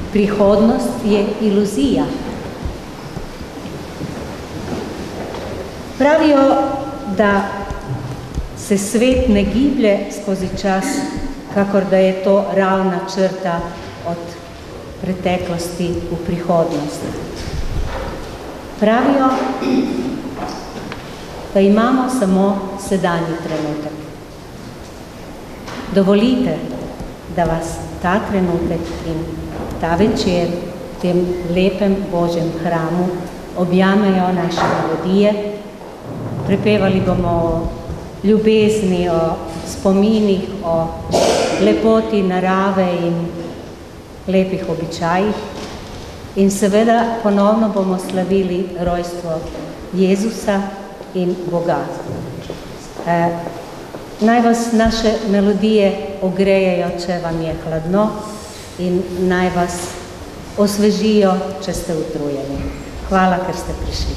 Prihodnost je iluzija. Pravijo, da se svet ne giblje skozi čas, kakor da je to ravna črta od preteklosti v prihodnost. Pravijo, da imamo samo sedanji trenutek. Dovolite, da vas ta trenutek in ta večer v tem lepem Božjem hramu objamejo naše melodije. Prepevali bomo o ljubezni, o spominih, o lepoti narave in lepih običajih. In seveda ponovno bomo slavili rojstvo Jezusa in Boga. Naj vas naše melodije ogrejejo, če vam je hladno, in naj vas osvežijo, če ste utrujeni. Hvala, ker ste prišli.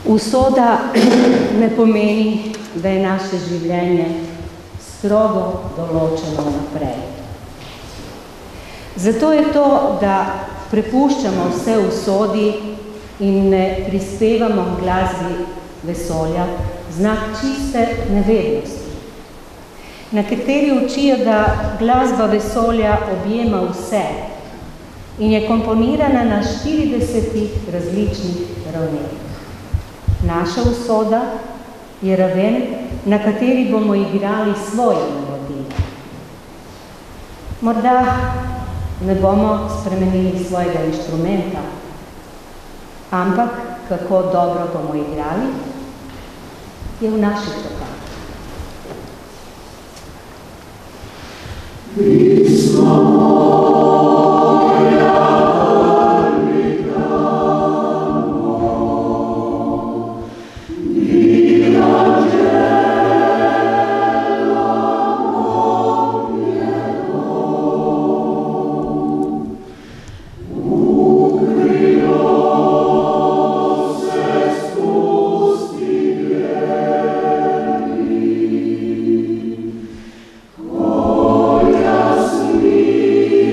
Usoda ne pomeni, da je naše življenje strogo določeno naprej. Zato je to, da prepuščamo vse usodi in ne prispevamo k glasbi vesolja, znak čiste nevednosti. Nekateri učijo, da glasba vesolja objema vse in je komponirana na 40 različnih ravneh. Naša usoda je raven, na kateri bomo igrali svoje melodije. Morda ne bomo spremenili svojega inštrumenta, ampak kako dobro bomo igrali, je v naših rokah. Oh,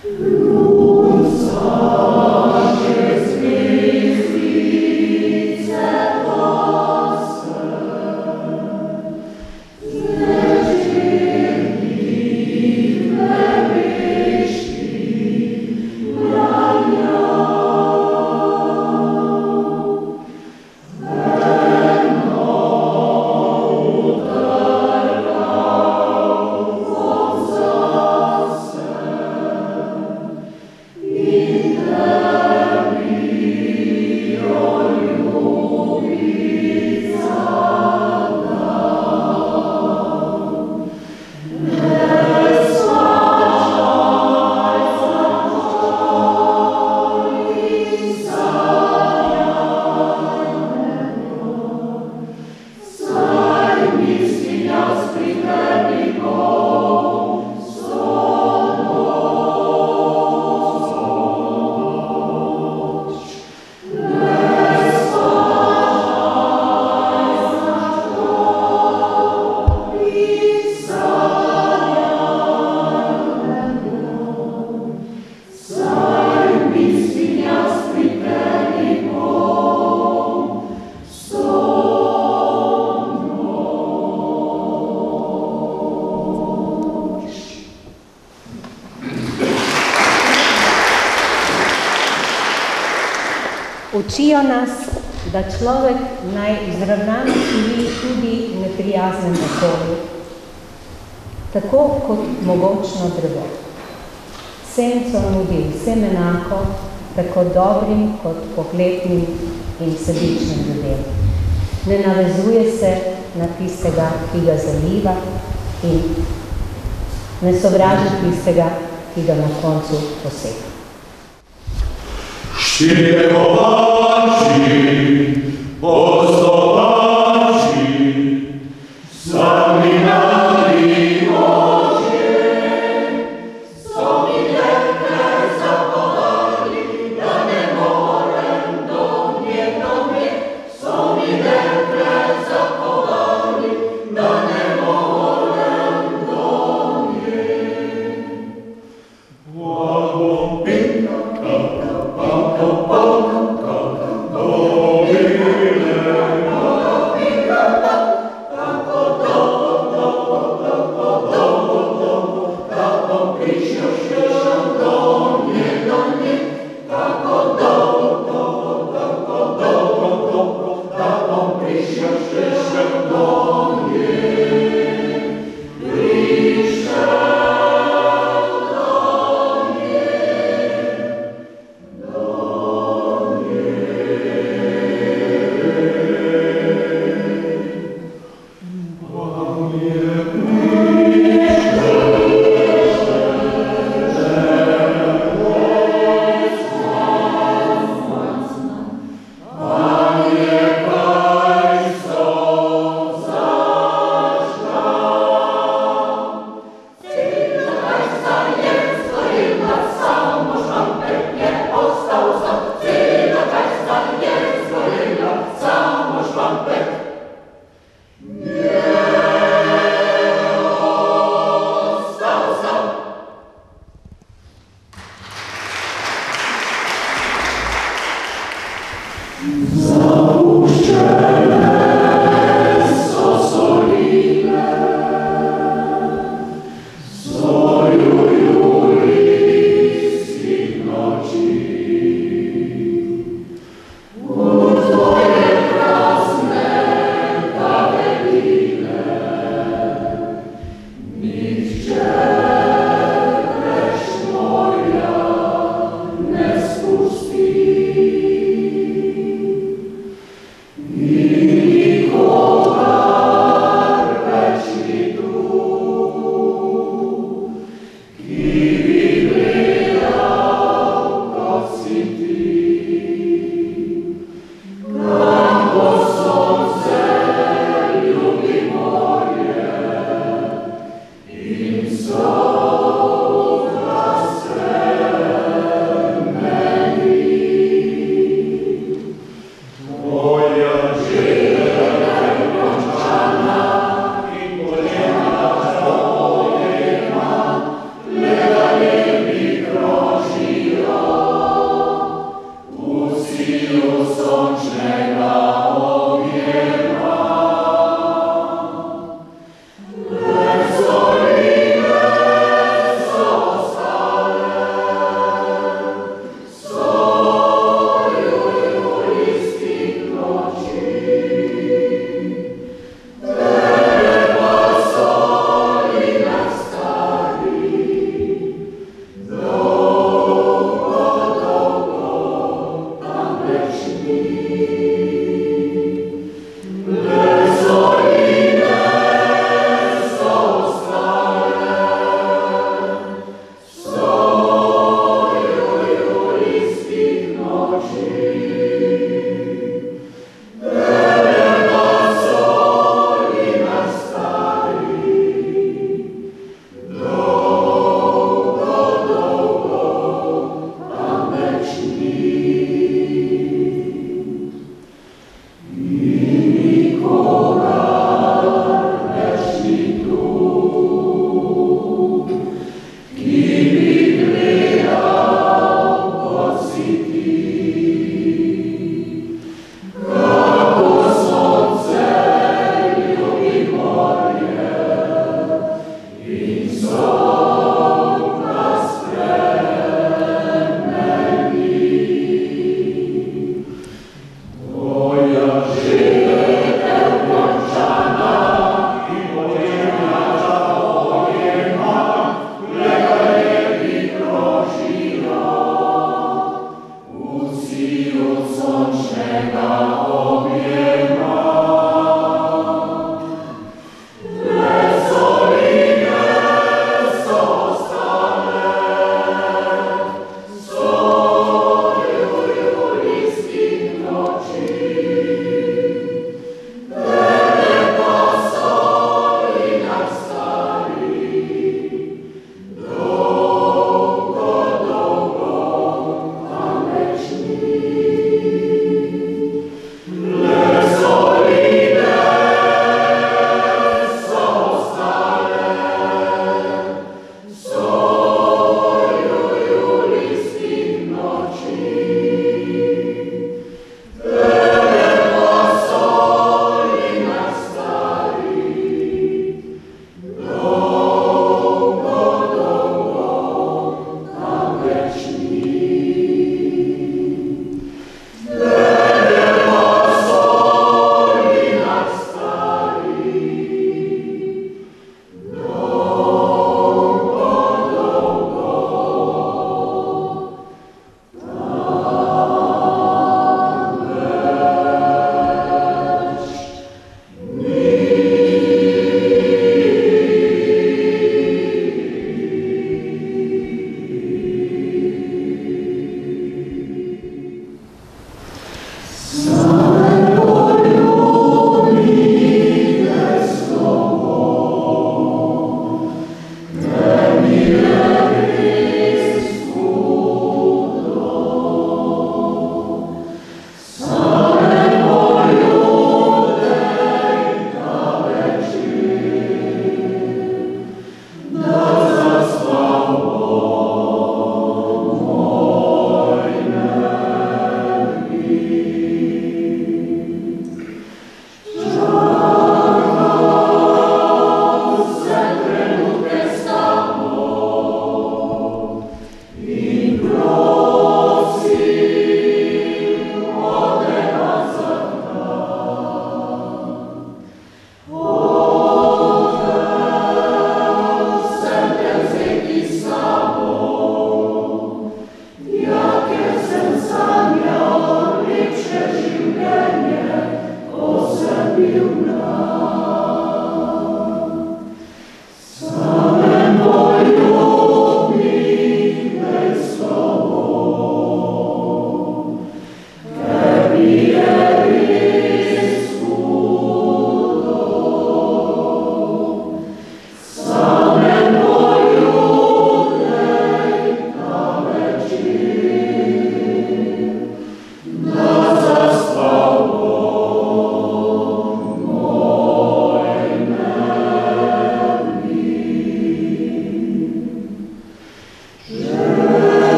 Učijo nas, da človek naj izravnano živi tudi v neprijaznem okolju, tako kot mogočno drevo. Senco nudi vsem enako, tako dobrim kot pohlepnim in sebičnim ljudem. Ne navezuje se na tistega, ki ga zaliva, in ne sovraži tistega, ki ga na koncu posega. Świerowaci, postowaci, sami nali oczy, co mi lekkę zawołali, ja nie morem do mnie, co mi lekkę zawołali, ja nie morem do mnie.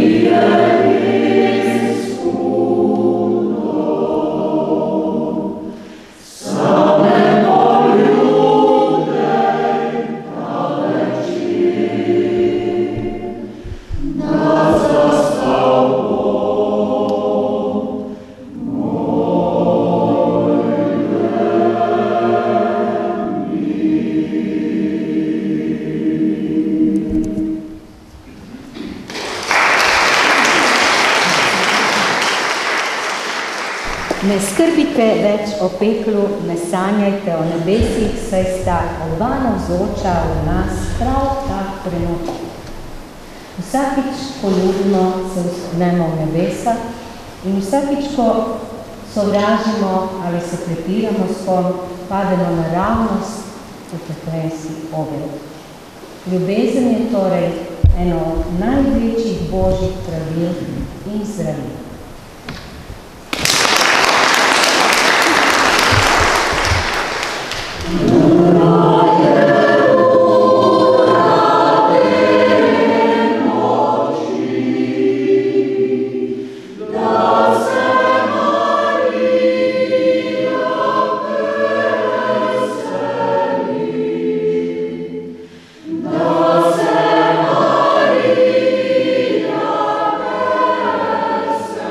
Ne skrbite več o peklu, ne sanjajte o nebesih, saj sta oba navzoča v nas prav tak trenutek. Vsakič, ko ljubimo, se vzpnemo v nebesa in vsakič, ko sovražimo ali se prepiramo s kom, pademo naravnost v peklesi ogenj. Ljubezen je torej eno od največjih božjih pravil in zdravil. Amen.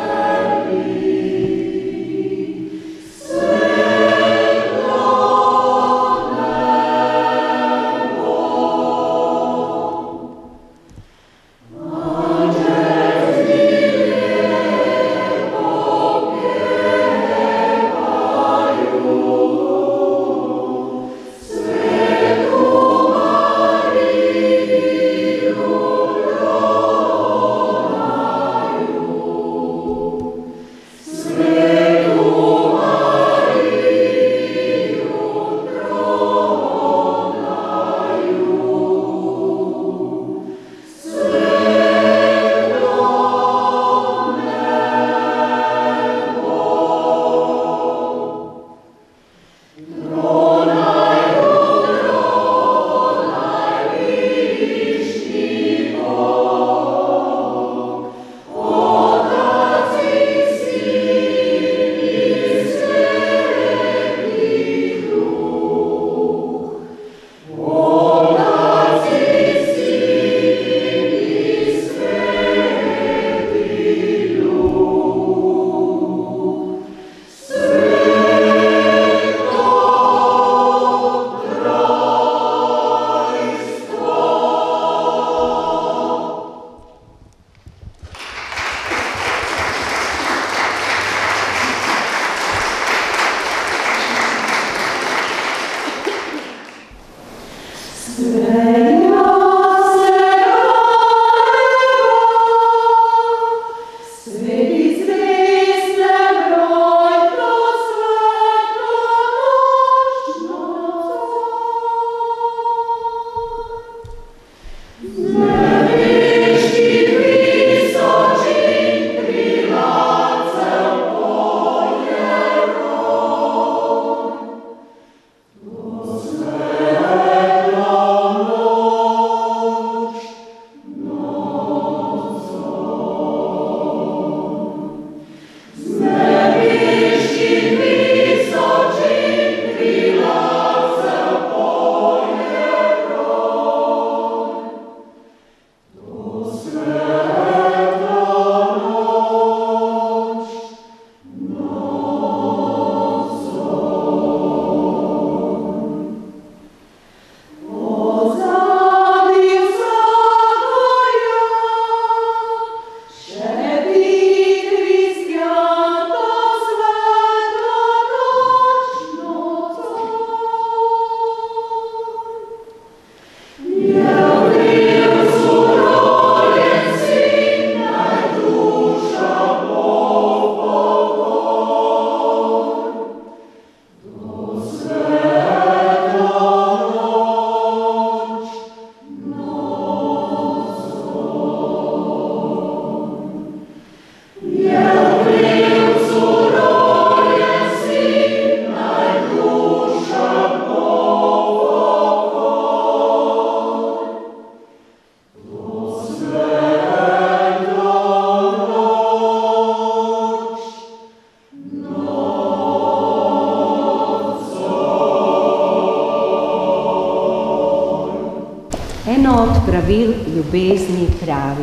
pravil ljubezni pravi.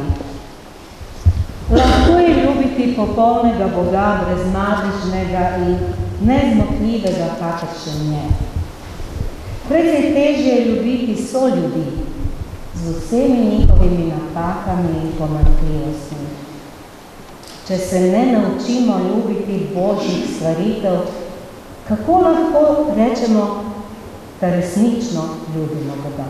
Lahko je ljubiti popolnega Boga, brezmadežnega in nezmotljivega, kakršen je. Precej težje je ljubiti soljudi z vsemi njihovimi napakami in pomanjkljivostmi. Če se ne naučimo ljubiti božjih stvaritev, kako lahko rečemo, da resnično ljubimo Boga?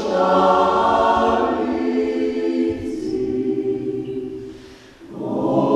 Oh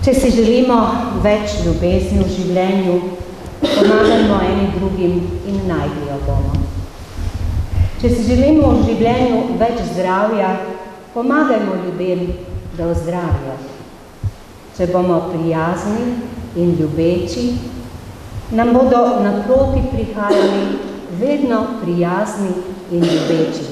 Če si želimo več ljubezni v življenju, pomagajmo eni drugim in najdi jo bomo. Če si želimo v življenju več zdravja, pomagajmo ljudem, da ozdravijo. Če bomo prijazni in ljubeči, nam bodo naproti prihajali vedno prijazni in ljubeči.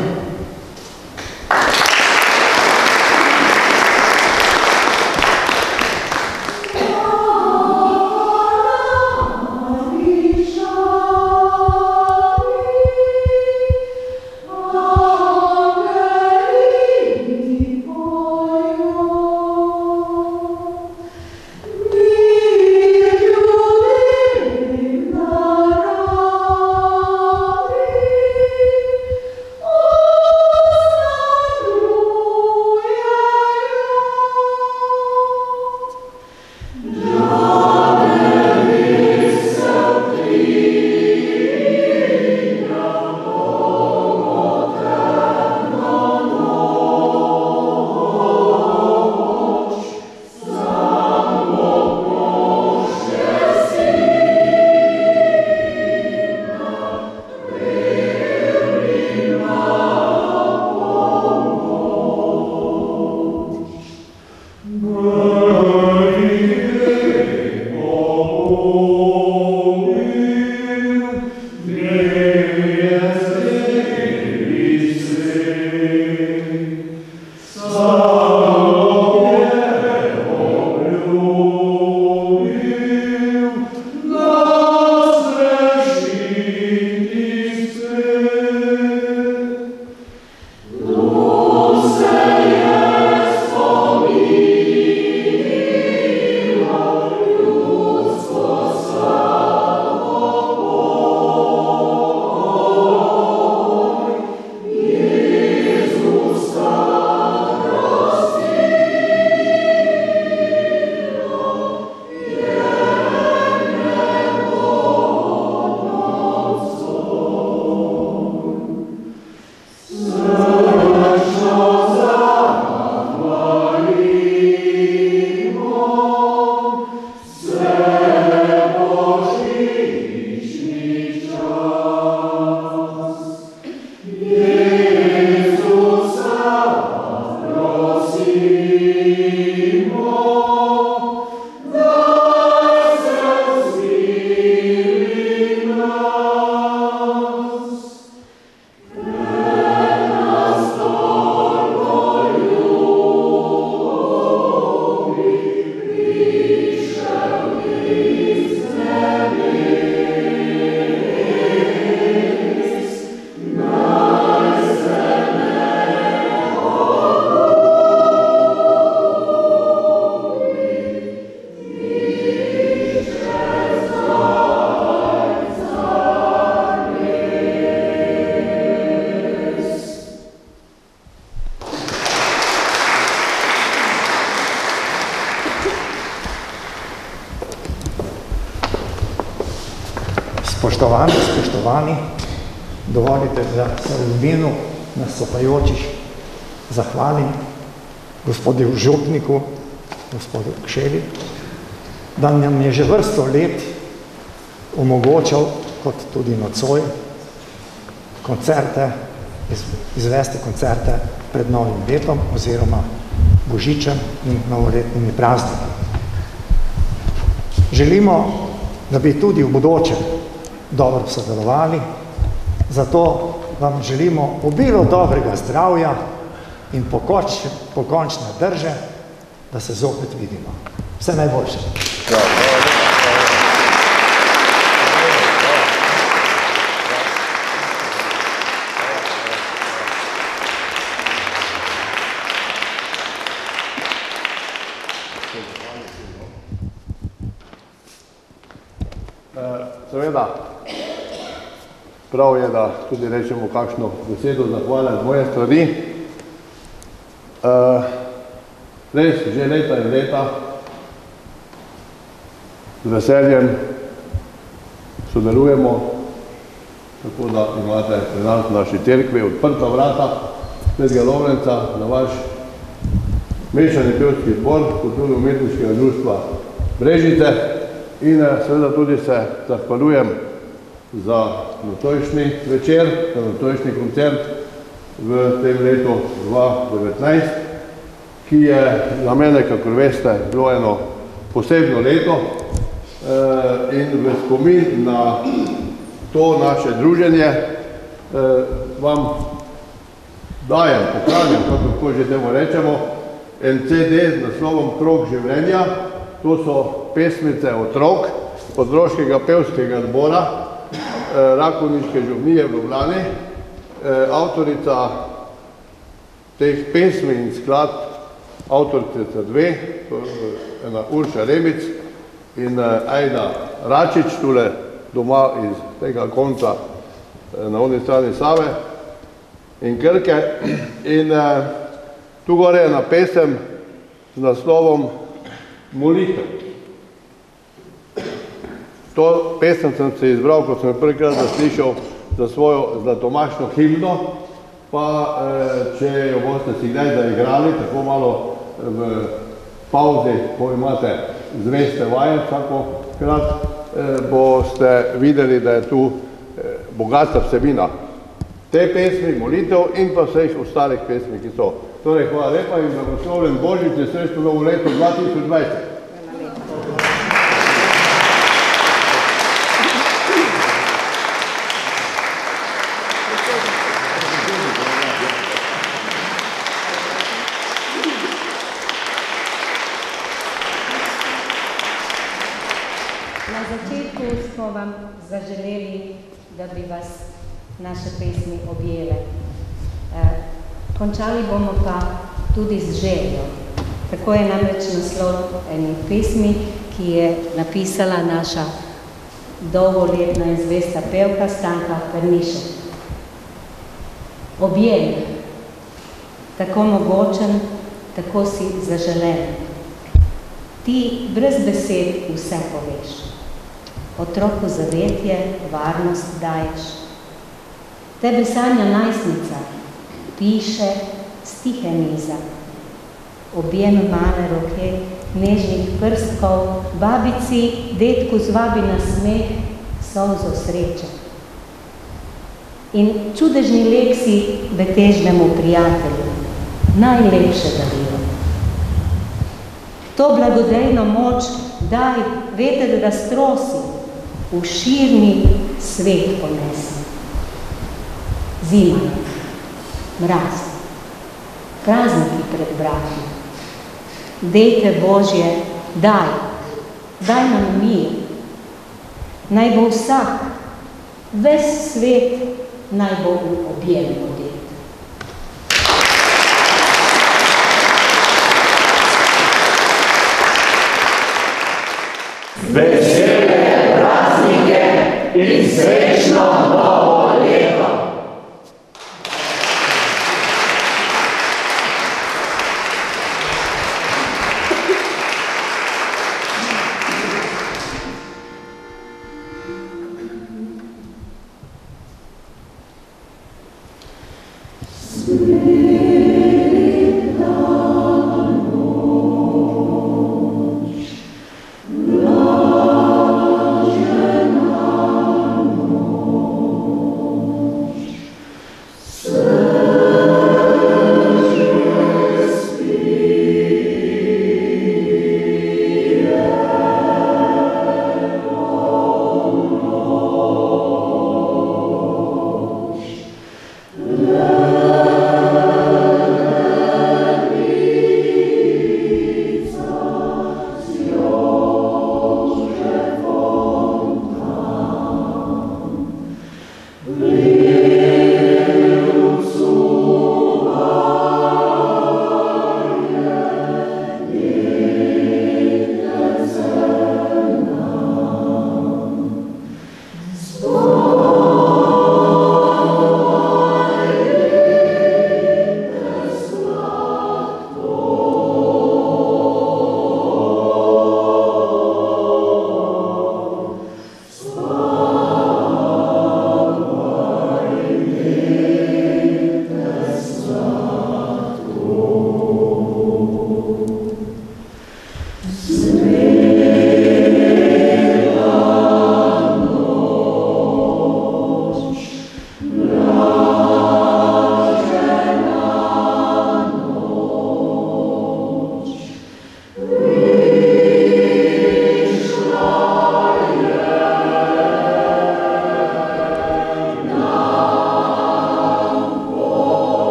Spoštovani, dovolite, da se v imenu nastopajočih zahvalim gospodu župniku, gospodu Kšeli, da nam je že vrsto let omogočal, kot tudi nocoj, koncerte, izvesti koncerte pred novim letom oziroma božičem in novoletnimi prazniki. Želimo, da bi tudi v bodoče dobro sodelovali, zato vam želimo obilo dobrega zdravja in pokončne drže, da se zopet vidimo. Vse najboljše. Seveda, prav je, da tudi rečemo kakšno besedo zahvale z moje strani. Res, že leta in leta z veseljem sodelujemo, tako da imate pri nas v naši cerkvi odprta vrata Svetega Lovrenca na vaš Mešani pevski zbor Kulturno-umetniškega društva Brežice in seveda tudi se zahvaljujem za notojšnji večer, za notojšnji koncert v tem letu 2019, ki je za mene, kakor veste, bilo eno posebno leto in v spomin na to naše druženje vam dajem, pohranjam, kako že temu rečemo, en CD z naslovom Krog življenja. To so pesmice otrok, otroškega pevskega zbora Rakovniške župnije v Ljubljani. Avtorica teh pesmi in skladb, avtorica dve, ena Urša Rebic in Ajda Račič, tule doma iz tega konca na oni strani Save in Krke. In tu gore je ena pesem z naslovom Molitev. To pesem sem se izbral, ko sem prvikrat zaslišal za svojo zlatomašno himno, pa če jo boste si kdaj zaigrali, tako malo v pauzi, ko imate zveste vaje vsakokrat, boste videli, da je tu bogata vsebina te pesmi, molitev in pa vseh ostalih pesmi, ki so. Torej, hvala lepa in blagoslovljen Božič in srečno novo leto 2020. Na začetku smo vam zaželeli, da bi vas naše pesmi objele. Končali bomo pa tudi z željo. Tako je namreč naslov eni pesmi, ki je napisala naša dolgoletna in zvesta pevka Stanka Pernišek. Objel, tako mogočen, tako si zaželen. Ti brez besed vse poveš. Otroku zavetje, varnost daješ. Tebe sanja najstnica, piše, stihe niza. Objem male roke, nežnih prstkov, babici, detku zvabi na smeh, solzo sreče. In čudežni leksi betežnemu prijatelju, najlepše darilo. To blagodejno moč daj veter raztrosi, v širni svet ponesi. Zima je, mraz, prazniki pred brati. Dejte Božje, daj nam mir. Naj bo vsak, ves svet, naj bo v objemu.